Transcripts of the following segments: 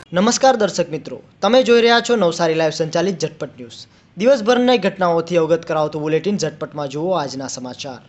નમસ્કાર દર્શક મિત્રો, તમે જોઈ રહ્યા છો નવસારી લાઈવ સંચાલિત ઝટપટ ન્યૂઝ। દિવસભરની ઘટનાઓથી અવગત કરાવતું બુલેટિન ઝટપટમાં જુઓ આજના સમાચાર।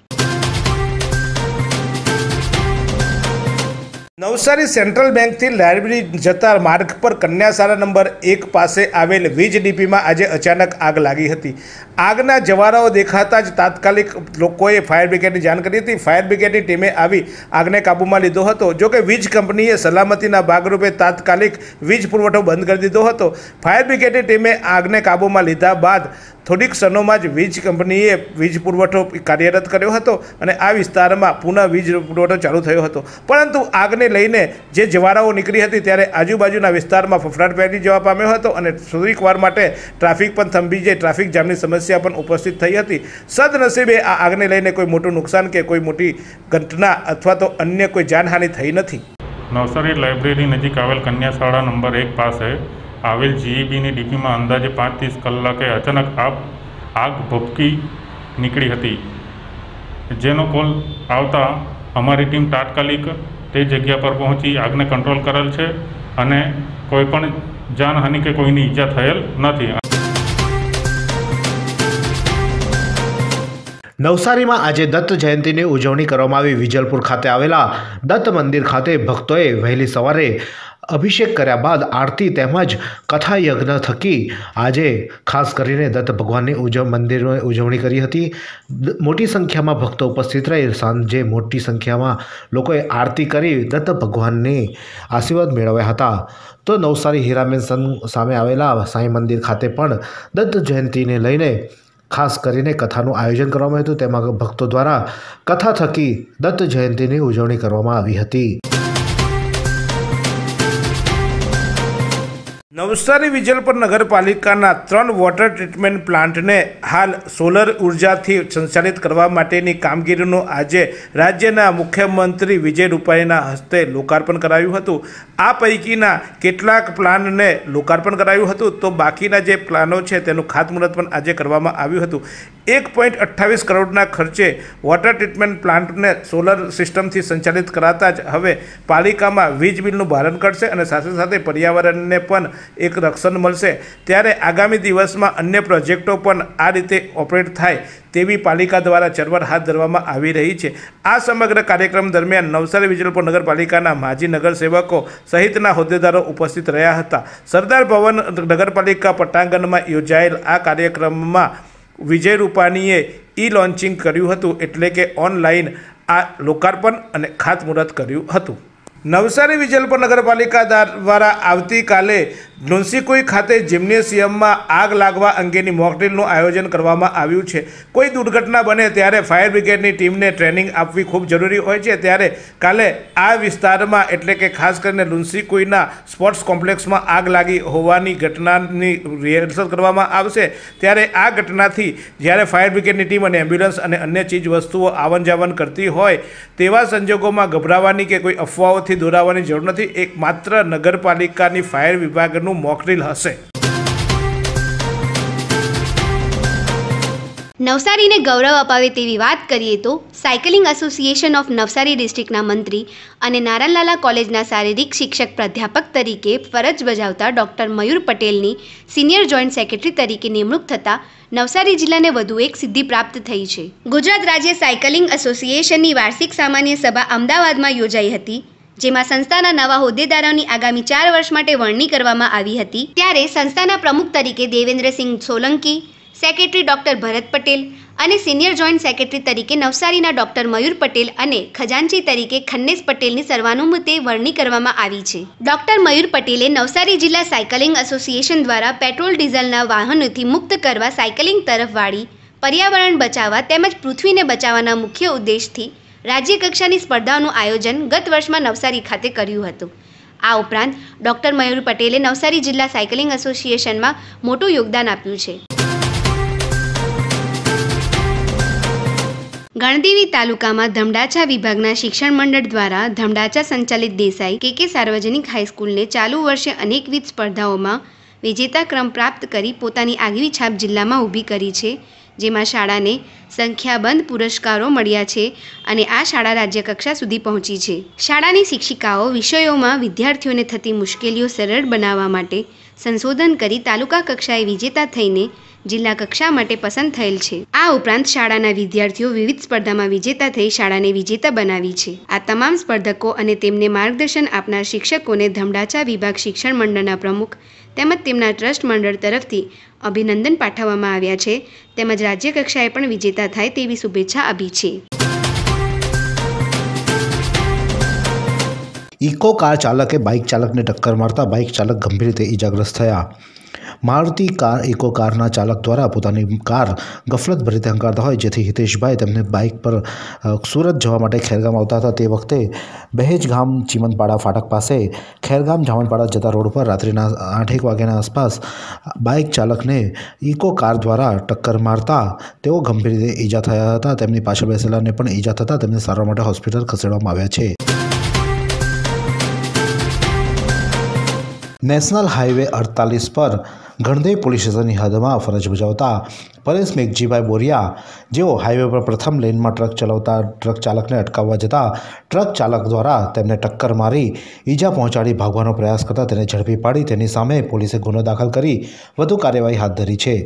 નવસારી સેન્ટ્રલ બેંકથી લાઇબ્રેરી જતા માર્ગ પર કન્યા શાળા નંબર 1 પાસે આવેલ વીજ ડીપીમાં આજે અચાનક આગ લાગી હતી। આગના જવાળાઓ દેખાતા જ તાત્કાલિક લોકોએ ફાયર બ્રિગેડની જાણ કરી હતી। ફાયર બ્રિગેડની ટીમે આવી આગને કાબૂમાં લીધો હતો। જોકે વીજ કંપનીએ સલામતીના ભાગરૂપે તાત્કાલિક વીજ પુરવઠો બંધ કરી દીધો હતો। ફાયર બ્રિગેડની ટીમે આગને કાબૂમાં લીધા બાદ થોડીક ક્ષણોમાં જ વીજ કંપનીએ વીજ પુરવઠો કાર્યરત કર્યો હતો અને આ વિસ્તારમાં પુનઃ વીજ પુરવઠો ચાલુ થયો હતો। પરંતુ આગને લઈને જે જવાળાઓ નીકળી હતી ત્યારે આજુબાજુના વિસ્તારમાં ફફડાટ ફેલાઈ જવા પામ્યો હતો અને થોડીક વાર માટે ટ્રાફિક પણ થંભી જાય, ટ્રાફિક જામની સમસ્યા પણ ઉપસ્થિત થઈ હતી। સદનસીબે આ આગને લઈને કોઈ મોટું નુકસાન કે કોઈ મોટી ઘટના અથવા તો અન્ય કોઈ જાનહાનિ થઈ નથી। નવસારી લાઇબ્રેરી નજીક આવેલ કન્યા શાળા નંબર 1 પાસે આવેલ જીઈબીની ડીપીમાં અંદાજે 5:30 કલાકે અચાનક આગ ભભૂકી નીકળી હતી, જેનો કોલ આવતા અમારી ટીમ તાત્કાલિક તે જગ્યા પર પહોંચી આગને કંટ્રોલ કરેલ છે અને કોઈપણ જાનહાનિ કે કોઈની ઈજા થયેલ નથી। નવસારીમાં આજે દત્ત જયંતિની ઉજવણી કરવામાં આવી। વિજલપુર ખાતે આવેલા દત્ત મંદિર ખાતે ભક્તોએ વહેલી સવારે અભિષેક કર્યા બાદ આરતી તેમજ કથા યજ્ઞ થકી આજે ખાસ કરીને દત્ત ભગવાનની મંદિરની ઉજવણી કરી હતી। મોટી સંખ્યામાં ભક્તો ઉપસ્થિત રહી સાંજે મોટી સંખ્યામાં લોકોએ આરતી કરી દત્ત ભગવાનની આશીર્વાદ મેળવ્યા હતા। તો નવસારી હીરાબેન સામે આવેલા સાંઈ મંદિર ખાતે પણ દત્ત જયંતિને લઈને ખાસ કરીને કથાનું આયોજન કરવામાં આવ્યું હતું। તેમાં ભક્તો દ્વારા કથા થકી દત્ત જયંતિની ઉજવણી કરવામાં આવી હતી। નવસારી વિજલપુર નગરપાલિકાના 3 વોટર ટ્રીટમેન્ટ પ્લાન્ટને હાલ સોલર ઉર્જાથી સંચાલિત કરવા માટેની કામગીરીનું આજે રાજ્યના મુખ્યમંત્રી વિજય રૂપાણીના હસ્તે લોકાર્પણ કરાયું હતું। આ પૈકીના કેટલાક પ્લાનને લોકાર્પણ કરાયું હતું તો બાકીના જે પ્લાનો છે તેનું ખાતમુહૂર્ત પણ આજે કરવામાં આવ્યું હતું। 1.28 કરોડના ખર્ચે વોટર ટ્રીટમેન્ટ પ્લાન્ટને સોલર સિસ્ટમથી સંચાલિત કરાતા જ હવે પાલિકામાં વીજ બિલનું ભારણ ઘટશે અને સાથે સાથે પર્યાવરણને પણ એક રક્ષણ મળશે। ત્યારે આગામી દિવસમાં અન્ય પ્રોજેક્ટો પણ આ રીતે ઓપરેટ થાય તેવી પાલિકા દ્વારા ચળવળ હાથ ધરવામાં આવી રહી છે। આ સમગ્ર કાર્યક્રમ દરમિયાન નવસારી વિજલપુર નગરપાલિકાના માજી નગરસેવકો સહિતના હોદ્દેદારો ઉપસ્થિત રહ્યા હતા। સરદાર ભવન નગરપાલિકા પટાંગણમાં યોજાયેલ આ કાર્યક્રમમાં વિજય રૂપાણીએ લોન્ચિંગ કર્યું હતું, એટલે કે ઓનલાઈન આ લોકાર્પણ અને ખાતમુહૂર્ત કર્યું હતું। નવસારી વિજલપુર નગરપાલિકા દ્વારા આવતીકાલે લુન્સીકુઈ ખાતે જિમ્નેશિયમમાં આગ લાગવા અંગેની મોકડ્રીલનું આયોજન કરવામાં આવ્યું છે। કોઈ દુર્ઘટના બને ત્યારે ફાયર બ્રિગેડની ટીમને ટ્રેનિંગ આપવી ખૂબ જરૂરી હોય છે। ત્યારે કાલે આ વિસ્તારમાં એટલે કે ખાસ કરીને લુન્સીકુઈના સ્પોર્ટ્સ કોમ્પ્લેક્સમાં આગ લાગી હોવાની ઘટનાની રિહર્સલ કરવામાં આવશે। ત્યારે આ ઘટનાથી જ્યારે ફાયર બ્રિગેડની ટીમ અને એમ્બ્યુલન્સ અને અન્ય ચીજ વસ્તુઓ આવન જાવન કરતી હોય તેવા સંજોગોમાં ગભરાવાની કે કોઈ અફવાઓથી દોરાવવાની જરૂર નથી। એક માત્ર નગરપાલિકાની ફાયર વિભાગનું મોકડ્રીલ હશે। નવસારીને ગૌરવ અપાવે તેવી વાત કરીએ તો સાયકલિંગ એસોસિએશન ઓફ નવસારી ડિસ્ટ્રિક્ટના મંત્રી અને નારાયણલાલા કોલેજના શારીરિક શિક્ષક પ્રાધ્યાપક તરીકે ફરજ બજાવતા ડૉક્ટર મયુર પટેલની સિનિયર જોઈન્ટ સેક્રેટરી તરીકે નિમણૂક થતાં નવસારી જિલ્લાને વધુ એક સિદ્ધિ પ્રાપ્ત થઈ છે। ગુજરાત રાજ્ય સાયકલિંગ એસોસિએશનની વાર્ષિક સામાન્ય સભા અમદાવાદમાં યોજાઈ હતી, જેમાં સંસ્થાના નવા હોદ્દેદારોની આગામી 4 વર્ષ માટે વરણી કરવામાં આવી હતી। ત્યારે સંસ્થાના પ્રમુખ તરીકે દેવેન્દ્રસિંહ સોલંકી, સેક્રેટરી ડૉક્ટર ભરત પટેલ અને સિનિયર જોઈન્ટ સેક્રેટરી તરીકે નવસારીના ડૉક્ટર મયુર પટેલ અને ખજાનચી તરીકે ખન્નેશ પટેલની સર્વાનુમતે વરણી કરવામાં આવી છે। ડૉક્ટર મયુર પટેલે નવસારી જિલ્લા સાયકલિંગ એસોસિએશન દ્વારા પેટ્રોલ ડીઝલના વાહનોથી મુક્ત કરવા સાયકલિંગ તરફ વાળી પર્યાવરણ બચાવવા તેમજ પૃથ્વીને બચાવવાના મુખ્ય ઉદ્દેશથી રાજ્ય કક્ષાની સ્પર્ધાઓનું આયોજન ગત વર્ષમાં નવસારી ખાતે કર્યું હતું। આ ઉપરાંત ડૉક્ટર મયુર પટેલે નવસારી જિલ્લા સાયકલિંગ એસોસિએશનમાં મોટું યોગદાન આપ્યું છે। ગણદેવી તાલુકામાં ધમડાચા વિભાગના શિક્ષણ મંડળ દ્વારા ધમડાચા સંચાલિત દેસાઈ કે સાર્વજનિક હાઈસ્કૂલને ચાલુ વર્ષે અનેકવિધ સ્પર્ધાઓમાં વિજેતા ક્રમ પ્રાપ્ત કરી પોતાની આગવી છાપ જિલ્લામાં ઊભી કરી છે। જેમાં શાળાને સંખ્યાબંધ પુરસ્કારો મળ્યા છે અને આ શાળા રાજ્યકક્ષા સુધી પહોંચી છે. શાળાની શિક્ષિકાઓ વિષયોમાં વિદ્યાર્થીઓને થતી મુશ્કેલીઓ સરળ બનાવવા માટે સંશોધન કરી તાલુકા કક્ષાએ વિજેતા થઈને જિલ્લા કક્ષા માટે પસંદ થયેલ છે. આ ઉપરાંત શાળાના વિદ્યાર્થીઓ વિવિધ સ્પર્ધામાં વિજેતા થઈ શાળાને વિજેતા બનાવી છે. આ તમામ સ્પર્ધકો અને તેમને માર્ગદર્શન આપનાર શિક્ષકોને ધમડાચા વિભાગ શિક્ષણ મંડળના પ્રમુખ તેમજ તેમના ટ્રસ્ટ મંડળ તરફથી અભિનંદન પાઠવવામાં આવ્યા છે. તેમજ રાજ્ય કક્ષાએ પણ વિજેતા થાય તેવી શુભેચ્છા આપી છે. ઇકો કાર ચાલકે બાઇક ચાલકને ટક્કર મારતા બાઇક ચાલક ગંભીર રીતે ઇજાગ્રસ્ત થયા. મારુતિ ઇકો કારના ચાલક દ્વારા પોતાની કાર ગફલતભરી રીતે હંકારતા હોય જેથી હિતેશભાઈ તેમને બાઇક પર સુરત જવા માટે ખેરગામ આવતા હતા. તે વખતે બહેજ ગામ ચીમનપાડા ફાટક પાસે ખેરગામ જામનપાડા જતા રોડ પર રાત્રિના 8-1 વાગ્યાના આસપાસ બાઇક ચાલકને ઇકો કાર દ્વારા ટક્કર મારતા તેઓ ગંભીર રીતે ઈજા થયા હતા. તેમની પાછળ બેસેલાને પણ ઈજા થતાં તેમને સારવાર માટે હોસ્પિટલ ખસેડવામાં આવ્યા છે. નેશનલ હાઈવે 48 પર ગણદેવી પોલીસ સ્ટેશનની હદમાં ફરજ બજાવતા પરેશ મેઘજીભાઈ બોરિયા જેઓ હાઈવે પર પ્રથમ લેનમાં ટ્રક ચલાવતા ટ્રક ચાલકને અટકાવવા જતાં ટ્રક ચાલક દ્વારા તેમને ટક્કર મારી ઈજા પહોંચાડી ભાગવાનો પ્રયાસ કરતા તેને ઝડપી પાડી તેની સામે પોલીસે ગુનો દાખલ કરી વધુ કાર્યવાહી હાથ ધરી છે.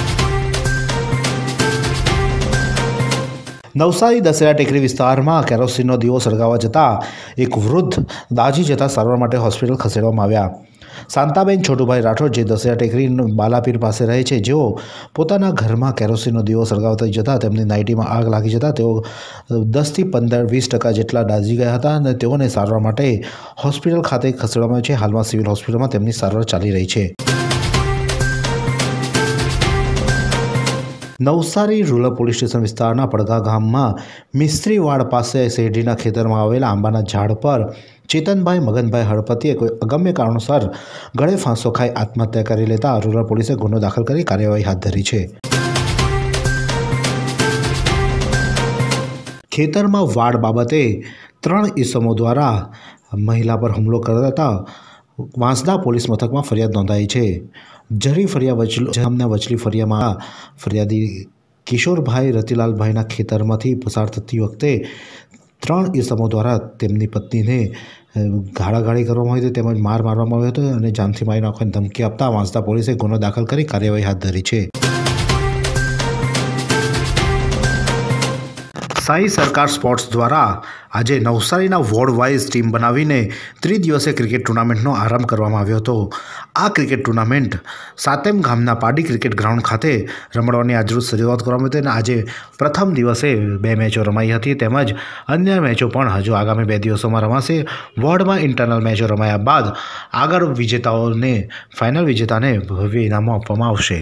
નવસારી દશેરા ટેકરી વિસ્તારમાં કેરોસીનનો દીવો સળગાવવા જતાં એક વૃદ્ધ દાઝી જતાં સારવાર માટે હોસ્પિટલ ખસેડવામાં આવ્યા. શાંતાબેન છોટુભાઈ રાઠોડ જે દશેરા ટેકરી બાલાપીર પાસે રહે છે જેઓ પોતાના ઘરમાં કેરોસીનનો દીવો સળગાવતા જતાં તેમની નાઇટીમાં આગ લાગી જતાં તેઓ 10 થી 15-20% જેટલા દાઝી ગયા હતા અને તેઓને સારવાર માટે હોસ્પિટલ ખાતે ખસેડવામાં આવ્યા છે. હાલમાં સિવિલ હોસ્પિટલમાં તેમની સારવાર ચાલી રહી છે. નવસારી રૂરલ પોલીસ સ્ટેશન વિસ્તારના પડઘા ગામમાં મિસ્ત્રીવાડ પાસે શેરડીના ખેતરમાં આવેલા આંબાના ઝાડ પર ચેતનભાઈ મગનભાઈ હળપતિએ કોઈ અગમ્ય કારણોસર ગળે ફાંસો ખાઈ આત્મહત્યા કરી લેતા રૂરલ પોલીસે ગુનો દાખલ કરી કાર્યવાહી હાથ ધરી છે. ખેતરમાં વાડ બાબતે 3 ઈસમો દ્વારા મહિલા પર હુમલો કરતા વાંસદા પોલીસ મથકમાં ફરિયાદ નોંધાઈ છે. જરી ફરિયા ગામના વચલી ફરિયામાં ફરિયાદી કિશોરભાઈ રતિલાલભાઈના ખેતરમાંથી પસાર થતી વખતે 3 ઈસમો દ્વારા તેમની પત્નીને ગાળાગાળી કરવામાં આવી હતી તેમજ માર મારવામાં આવ્યો હતો અને જાનથી મારી નાખવાની ધમકી આપતા વાંસદા પોલીસે ગુનો દાખલ કરી કાર્યવાહી હાથ ધરી છે. સાઈ સરકાર સ્પોર્ટ્સ દ્વારા આજે નવસારીના વોર્ડ વાઇઝ ટીમ બનાવીને ત્રિદિવસીય ક્રિકેટ ટુર્નામેન્ટનો આરંભ કરવામાં આવ્યો હતો. આ ક્રિકેટ ટુર્નામેન્ટ સાતેમ ગામના પાડી ક્રિકેટ ગ્રાઉન્ડ ખાતે રમવાની આજરોજ શરૂઆત કરવામાં આવી હતી અને આજે પ્રથમ દિવસે 2 મેચો રમાઈ હતી તેમજ અન્ય મેચો પણ હજુ આગામી 2 દિવસોમાં રમાશે. વોર્ડમાં ઇન્ટરનલ મેચો રમાયા બાદ આગળ ફાઇનલ વિજેતાને ભવ્ય ઇનામો આપવામાં આવશે.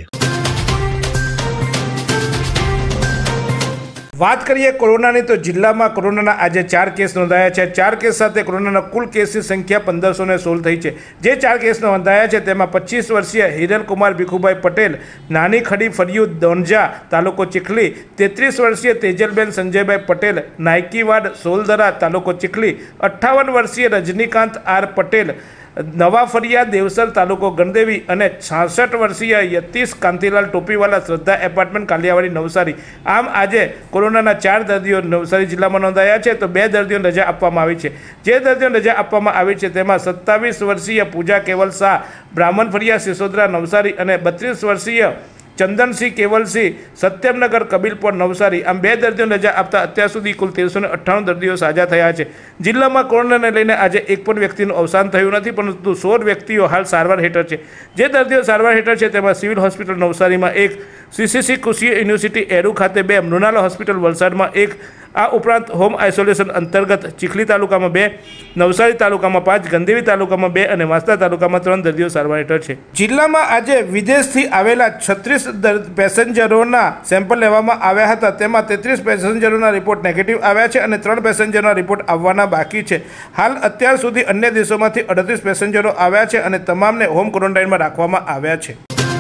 વાત કરીએ કોરોનાની તો જિલ્લામાં કોરોનાના આજે 4 કેસ નોંધાયા છે. 4 કેસ સાથે કોરોનાના કુલ કેસની સંખ્યા 1516 થઈ છે. જે 4 કેસ નોંધાયા છે તેમાં 25 વર્ષીય હિરલકુમાર ભીખુભાઈ પટેલ નાની ખડી ફરિયું દોંજા તાલુકો ચીખલી, 33 વર્ષીય તેજલબેન સંજયભાઈ પટેલ નાયકીવાડ સોલદરા તાલુકો ચીખલી, 58 વર્ષીય રજનીકાંત આર પટેલ નવા ફરિયા દેવસર તાલુકો ગણદેવી અને 66 વર્ષીય યતીશ કાંતિલાલ ટોપીવાલા શ્રદ્ધા એપાર્ટમેન્ટ કાલિયાવાડી નવસારી. આમ આજે કોરોનાના 4 દર્દીઓ નવસારી જિલ્લામાં નોંધાયા છે તો 2 દર્દીઓને રજા આપવામાં આવી છે. જે દર્દીઓને રજા આપવામાં આવી છે તેમાં 27 વર્ષીય પૂજા કેવલ શાહ બ્રાહ્મણ ફરિયા સિસોદરા નવસારી અને 32 વર્ષીય ચંદનસિંહ કેવલસિંહ સત્યમનગર કબીલપોર નવસારી. આમ 2 દર્દીઓને રજા આપતા અત્યાર સુધી કુલ 1398 દર્દીઓ સાજા થયા છે. જિલ્લામાં કોરોનાને લઈને આજે એક પણ વ્યક્તિનું અવસાન થયું નથી પરંતુ 16 વ્યક્તિઓ હાલ સારવાર હેઠળ છે. જે દર્દીઓ સારવાર હેઠળ છે તેમાં સિવિલ હોસ્પિટલ નવસારીમાં 1, CCC કૃષિ યુનિવર્સિટી એરુ ખાતે 2, મૃણાલ હોસ્પિટલ વલસાડમાં 1, આ ઉપરાંત હોમ આઇસોલેશન અંતર્ગત ચીખલી તાલુકામાં 2, નવસારી તાલુકામાં 5, ગંદેવી તાલુકામાં 2 અને વાંસદા તાલુકામાં 3 દર્દીઓ સારવાર હેઠળ છે. જિલ્લામાં આજે વિદેશથી આવેલા 36 પેસેન્જરોના સેમ્પલ લેવામાં આવ્યા હતા. તેમાં 33 પેસેન્જરોના રિપોર્ટ નેગેટિવ આવ્યા છે અને 3 પેસેન્જરોના રિપોર્ટ આવવાના બાકી છે. હાલ અત્યાર સુધી અન્ય દેશોમાંથી 38 પેસેન્જરો આવ્યા છે અને તમામને હોમ ક્વોરન્ટાઇનમાં રાખવામાં આવ્યા છે.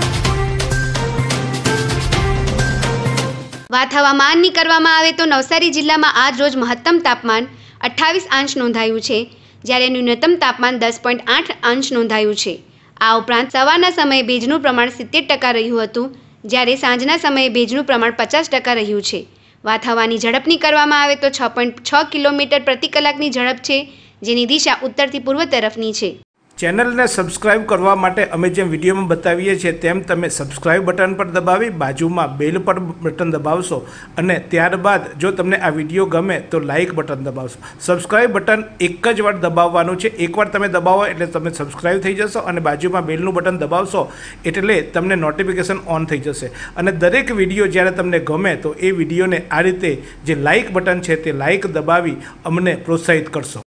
વાત હવામાનની કરવામાં આવે તો નવસારી જિલ્લામાં આજ રોજ મહત્તમ તાપમાન 28 અંશ નોંધાયું છે જ્યારે ન્યૂનતમ તાપમાન 10.8 અંશ નોંધાયું છે. આ ઉપરાંત સવારના સમયે ભેજનું પ્રમાણ 70% રહ્યું હતું જ્યારે સાંજના સમયે ભેજનું પ્રમાણ 50% રહ્યું છે. વાત હવાની ઝડપની કરવામાં આવે તો 6.6 કિલોમીટર પ્રતિ કલાકની ઝડપ છે, જેની દિશા ઉત્તરથી પૂર્વ તરફની છે. ચેનલને સબસ્ક્રાઇબ કરવા માટે અમે જેમ વિડીયોમાં બતાવીએ છીએ તેમ તમે સબસ્ક્રાઇબ બટન પર દબાવી બાજુમાં બેલ પર બટન દબાવશો અને ત્યારબાદ જો તમને આ વિડીયો ગમે તો લાઇક બટન દબાવશો. સબસ્ક્રાઇબ બટન એક જ વાર દબાવવાનું છે. એકવાર તમે દબાવો એટલે તમે સબસ્ક્રાઇબ થઈ જશો અને બાજુમાં બેલનું બટન દબાવશો એટલે તમને નોટિફિકેશન ઓન થઈ જશે અને દરેક વિડીયો જ્યારે તમને ગમે તો એ વિડીયોને આ રીતે જે લાઇક બટન છે તે લાઇક દબાવી અમને પ્રોત્સાહિત કરશો.